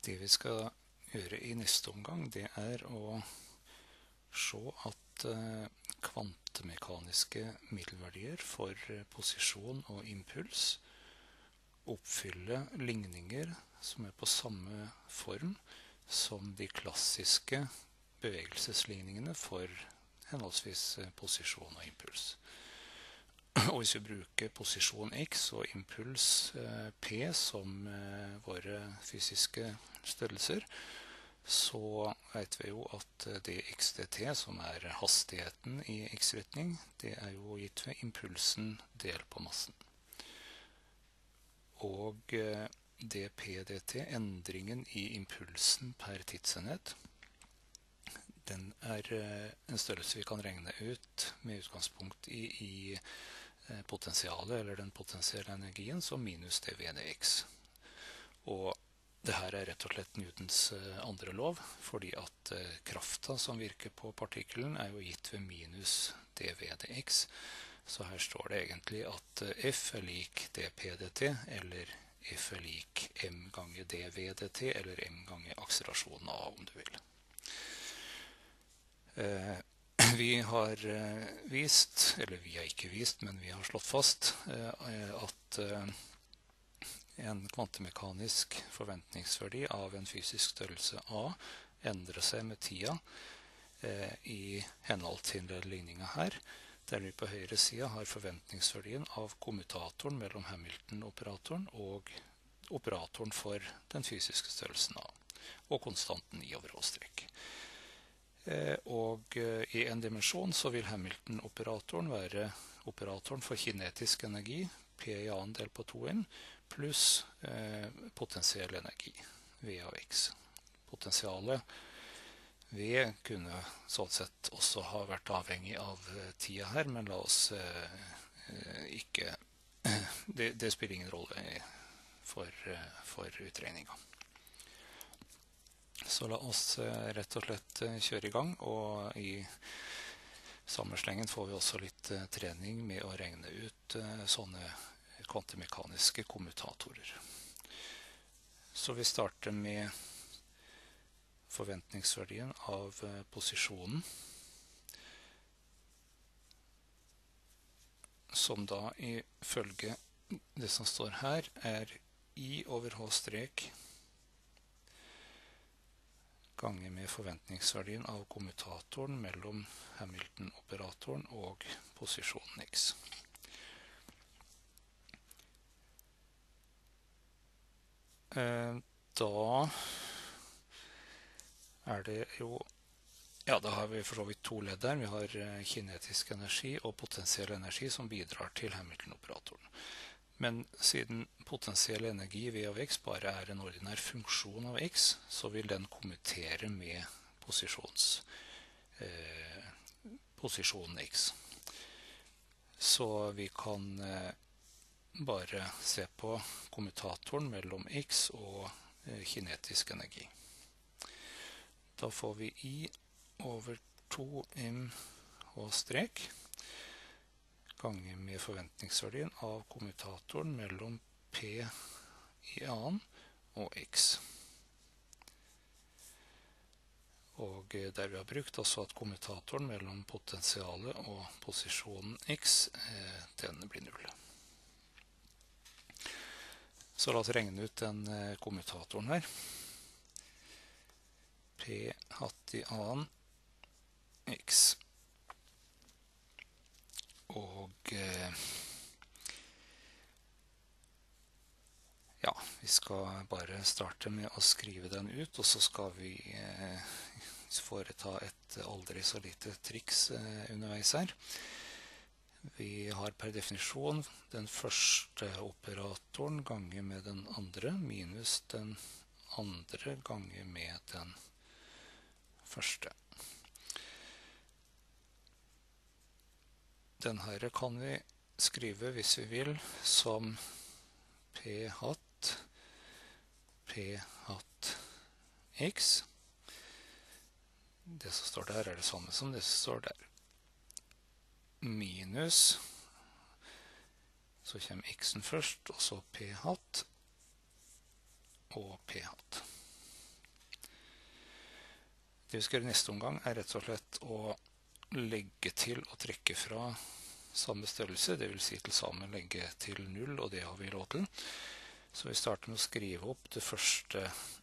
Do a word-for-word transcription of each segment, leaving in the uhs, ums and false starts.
Det vi skal gjøre i neste omgang, det er å se at eh, kvantemekaniske middelverdier for posisjon og impuls oppfyller ligninger som er på samme form som de klassiske bevegelsesligningene for henholdsvis posisjon og impuls. Og hvis vi bruker posisjon x og impuls eh, p som eh, våre fysiske størrelser, så vet vi jo at dx dt, som er hastigheten i x-retning, det er jo gitt ved impulsen del på massen. Og eh, dp dt, endringen i impulsen per tidsenhet, den er eh, en størrelse vi kan regne ut med utgangspunkt i, i potensialet, eller den potensielle energien, som minus dv dx. Og det her er rett og slett Newtons andre lov, fordi at krafta som virker på partikkelen er jo gitt ved minus dv dx. Så her står det egentlig at F er lik dp dt, eller F er lik m ganger dv dt, eller m ganger akselerasjonen A, om du vil. Eh, Vi har vist, eller vi har ikke vist, men vi har slått fast at en kvantemekanisk forventningsverdi av en fysisk størrelse A endrer seg med tida i henhold til ligningen her, der vi på høyre side har forventningsverdien av kommutatoren mellom Hamilton-operatoren og operatoren for den fysiske størrelsen A, og konstanten I over H-strek. Og i en dimensjon så vil Hamilton-operatoren være operatoren for kinetisk energi, P i annen del på to n, pluss eh, potensiell energi, V av x. Potensialet V kunne sånn sett også ha vært avhengig av tida her, men la oss eh, ikke, det, det spiller ingen rolle for, for utregninga. Så la oss rett og slett kjøre i gang, og i sammenslengen får vi også litt trening med å regne ut sånne kvantemekaniske kommutatorer. Så vi starter med forventningsverdien av posisjonen, som da ifølge det som står her er I over H-strek ganger med forventningsverdien av kommutatoren mellom Hamilton-operatoren og posisjonen x. Da er det jo, ja, da har vi for så vidt to ledd der. Vi har kinetisk energi og potensiell energi som bidrar til Hamilton-operatoren. Men siden potensiell energi V av x bare er en ordinær funksjon av x, så vil den kommutere med posisjons, eh, posisjonen x. Så vi kan eh, bare se på kommutatoren mellom x og eh, kinetisk energi. Da får vi I over to m h-strek ganger med forventningsverdien av kommutatoren mellom P i annen og X. Og der vi har brukt også at kommutatoren mellom potensialet og posisjonen X, den blir null. Så la oss regne ut den kommutatoren her. P hatt i annen X. Og ja, vi skal bare starte med å skrive den ut, og så skal vi foreta et aldri så lite triks underveis her. Vi har per definisjon den første operatoren ganger med den andre, minus den andre ganger med den første. Den her kan vi skrive, hvis vi vil, som P hatt, P hatt X. Det som står der er det samme som det som står der. Minus, så kommer X-en først, og så P hatt, og P hatt. Det vi skal gjøre i neste omgang er rett og slett å legge til og trekke fra samme størrelse, det vil si til sammen legge til null, og det har vi lov til. Så vi starter med å skrive opp det første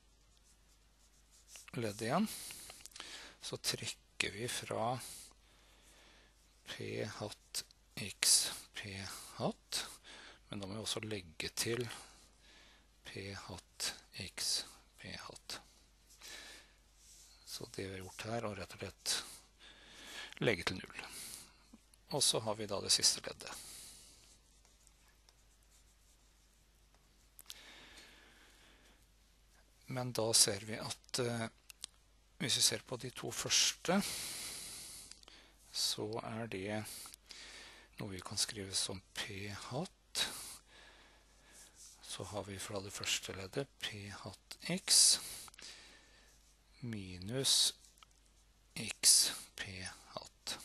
leddet igjen. Så trekker vi fra p hatt x p hatt, men da må vi også legge til p hatt x p hatt. Så det vi har gjort her, er rett og slett legge til null. Og så har vi da det siste leddet. Men da ser vi at eh, hvis vi ser på de to første, så er det noe vi kan skrive som p hatt. Så har vi fra det første leddet p hatt x minus x p hatt.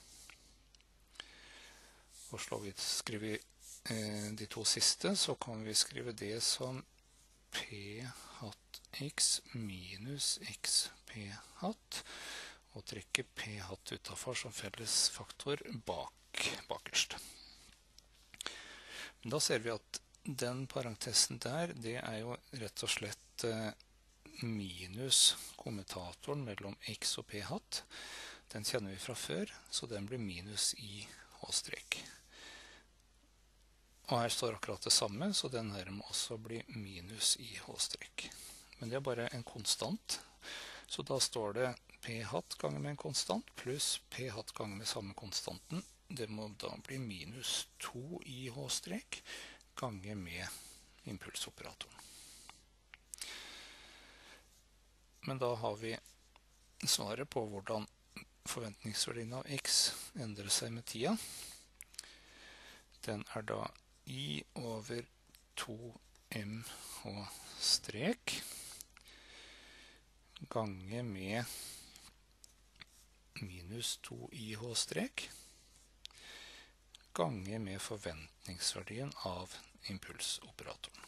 Og slår vi, skriver vi eh, de to siste, så kan vi skrive det som p hatt x minus x p hatt, og trekke p hatt utenfor som felles faktor bak, bakerst. Men da ser vi at den parentesen der, det er jo rett og slett eh, minus kommentatoren mellom x og p hatt. Den kjenner vi fra før, så den blir minus i h-strek. Og her står akkurat det samme, så den her må også bli minus i h-strek. Men det er bare en konstant, så da står det p hatt ganger med en konstant, pluss p hatt ganger med samme konstanten. Det må da bli minus to i h-strek, ganger med impulsoperatoren. Men da har vi svaret på hvordan forventningsverdien av x endrer seg med tida. Den er da i over to m h strek ganger med minus to i h strek ganger med forventningsverdien av impulsoperatoren.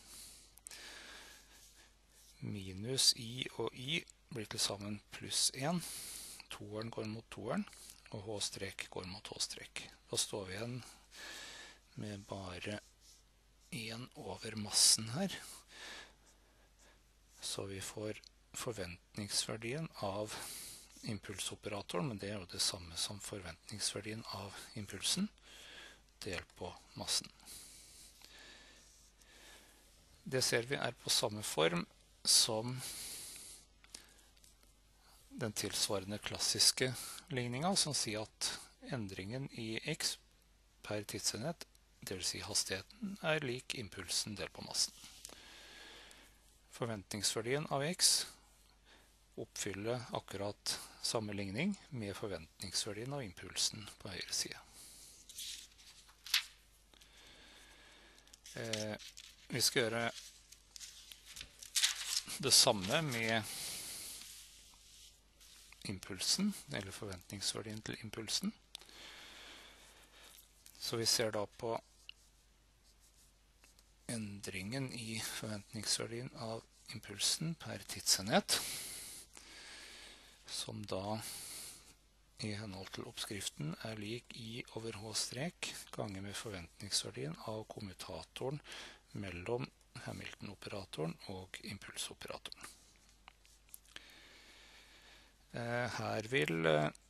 Minus i og i blir til sammen pluss en. Toeren går mot toeren, og h-strek går mot h-strek. Da står vi igjen med bare en over massen her. Så vi får forventningsverdien av impulsoperatoren, men det er jo det samme som forventningsverdien av impulsen, delt på massen. Det ser vi er på samme form som den tilsvarende klassiske ligninga, som sier at endringen i x per tidsenhet, det vil si hastigheten, er lik impulsen delt på massen. Forventningsverdien av x oppfyller akkurat samme ligning med forventningsverdien av impulsen på høyre side. Eh, vi skal gjøre det samme med impulsen, eller forventningsverdien til impulsen. Så vi ser da på endringen i forventningsverdien av impulsen per tidsenhet, som da i henhold til oppskriften er lik i over h-strek ganger med forventningsverdien av kommutatoren mellom Hamilton-operatoren og impulsoperatoren. Her vil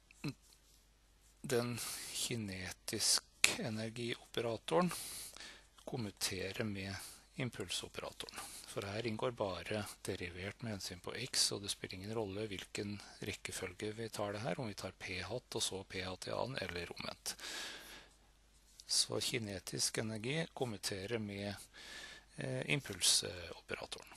den kinetisk energioperatoren kommutere med impulsoperatoren. For her inngår bare derivert med hensyn på x, og det spiller ingen rolle hvilken rekkefølge vi tar det her, om vi tar p hatt og så p hatt i annen, eller omvendt. Så kinetisk energi kommuterer med eh, impulsoperatoren.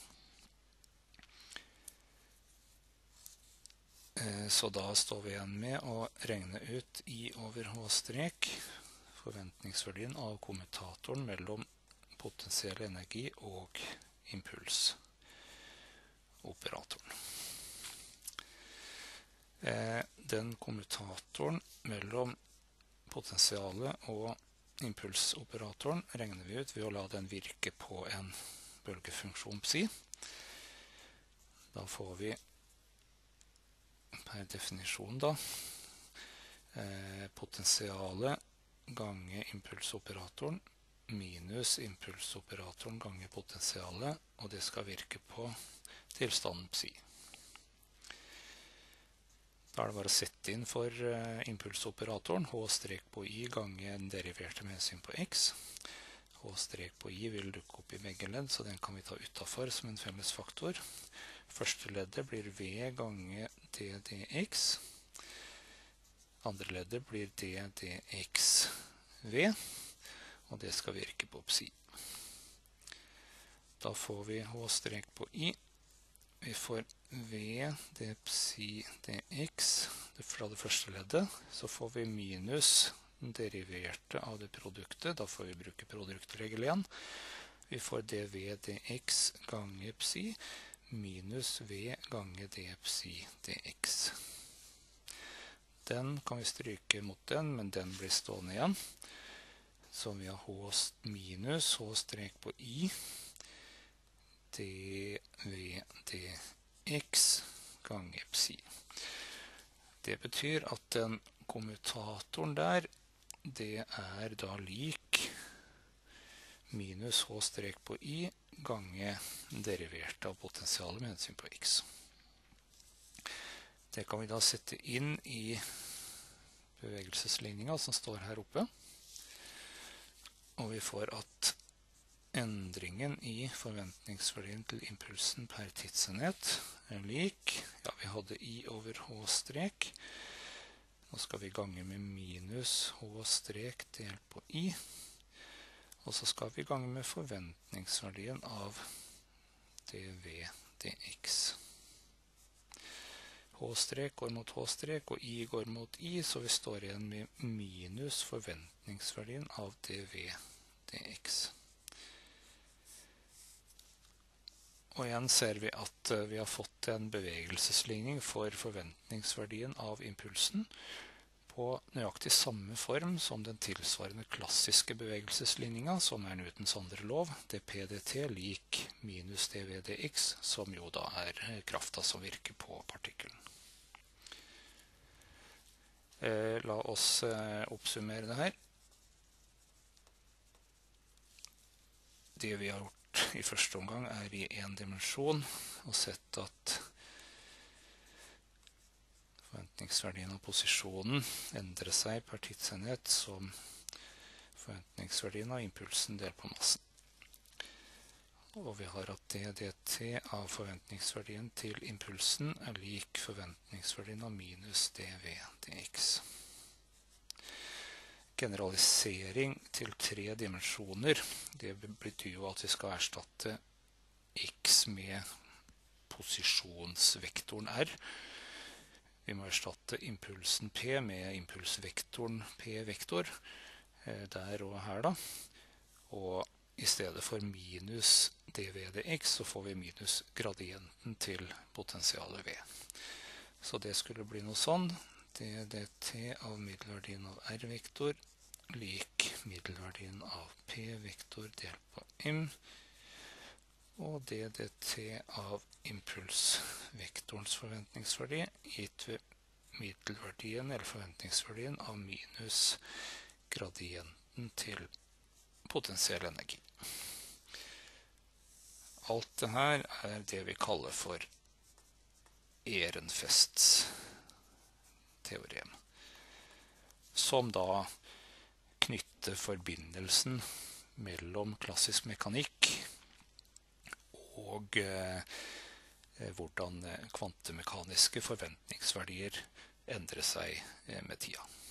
Eh, så da står vi igjen med å regne ut i over h-strek forventningsverdien av kommutatoren mellom potensiell energi og impulsoperatoren. Eh, den kommutatoren mellom potensialet og impulsoperatoren regner vi ut ved å la den virke på en bølgefunksjon psi. Da får vi per definisjon da, eh, potensialet gange impulsoperatoren minus impulsoperatoren gange potensialet, og det skal virke på tilstanden psi. Da er det bare å sette inn for uh, impulsoperatoren h strek på i gange den deriverte med hensyn på x. H strek på i vil dukke opp i begge ledd, så den kan vi ta utenfor som en felles faktor. Første leddet blir v gange d dx. Andre leddet blir d dxv, og det skal virke på psi. Da får vi h strek på i. Vi får v d psi dx fra det første leddet, så får vi minus den deriverte av det produktet. Da får vi bruke produktregel igjen. Vi får dv dx gange psi minus v gange d psi dx. Den kan vi stryke mot den, men den blir stående igjen. Så vi har h minus h strek på i dv dx gange psi. Det betyr at den kommutatoren der, det er da lik minus h strek på i gange deriverte av potensialet med hensyn på x. Det kan vi da sette inn i bevegelsesligningen som står her oppe. Og vi får at endringen i forventningsverdien til impulsen per tidsenhet er lik, ja, vi hadde i over h strek. Nå skal vi gange med minus h strek delt på i. Og så skal vi gange med forventningsverdien av dv dx. H strek går mot h strek, og i går mot i, så vi står igjen med minus forventningsverdien av dv dx. Og igjen ser vi at vi har fått en bevegelsesligning for forventningsverdien av impulsen på nøyaktig samme form som den tilsvarende klassiske bevegelsesligningen, som er Newtons andre lov, dp dt lik minus dv dx, som jo da er krafta som virker på partikkelen. Eh, la oss eh, oppsummere det her. Det vi har gjort i første omgang er i en dimensjon, og sett at forventningsverdien av posisjonen endrer seg per tidsenhet som forventningsverdien av impulsen delt på massen. Og vi har at d dt av forventningsverdien til impulsen er lik forventningsverdien av minus dv dx. Generalisering til tre dimensjoner, det betyr jo at vi skal erstatte x med posisjonsvektoren r. Vi må erstatte impulsen p med impulsvektoren p-vektor, der og her da. Og i stedet for minus dv dx, så får vi minus gradienten til potensialet v. Så det skulle bli noe sånn. d dt av middelverdien av r-vektor lik middelverdien av p-vektor delt på m, og d dt av impulsvektorens forventningsverdi gitt ved middelverdien eller forventningsverdien av minus gradienten til potensiell energi. Alt det her er det vi kaller for Ehrenfests teorem, som da knytter forbindelsen mellom klassisk mekanikk og eh, hvordan kvantemekaniske forventningsverdier endrer seg eh, med tida.